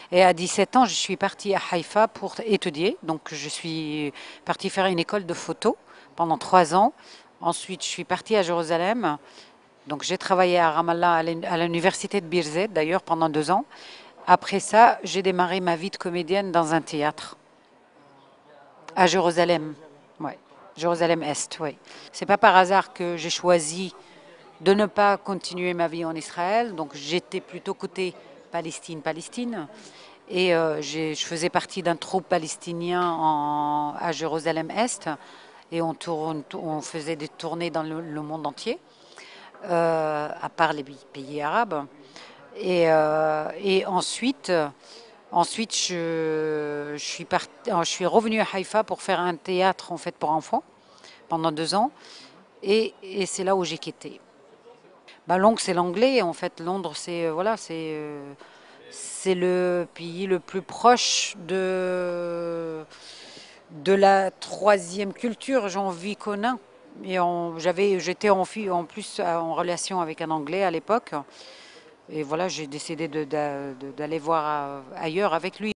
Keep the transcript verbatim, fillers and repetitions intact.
Et à dix-sept ans, je suis partie à Haïfa pour étudier. Donc, je suis partie faire une école de photo pendant trois ans. Ensuite, je suis partie à Jérusalem. Donc, j'ai travaillé à Ramallah, à l'uni- à l'université de Birzeit, d'ailleurs, pendant deux ans. Après ça, j'ai démarré ma vie de comédienne dans un théâtre à Jérusalem. Ouais. Jérusalem-Est, oui. C'est pas par hasard que j'ai choisi de ne pas continuer ma vie en Israël. Donc j'étais plutôt côté Palestine-Palestine. Et euh, j'ai- je faisais partie d'un troupe palestinien en- à Jérusalem-Est. Et on, tourne- on faisait des tournées dans le, le monde entier, euh, à part les pays arabes. Et, euh, et ensuite, ensuite je, je suis parti, je suis revenue à Haïfa pour faire un théâtre en fait pour enfants pendant deux ans. Et, et c'est là où j'ai quitté. Bah, Londres, c'est l'anglais. En fait, Londres, c'est euh, voilà, c'est euh, c'est le pays le plus proche de de la troisième culture, j'en vis qu'on a. Et on- j'avais, j'étais en, fi- en plus euh, en relation avec un Anglais à l'époque. Et voilà, j'ai décidé de- de- de- d'aller voir euh, ailleurs avec lui.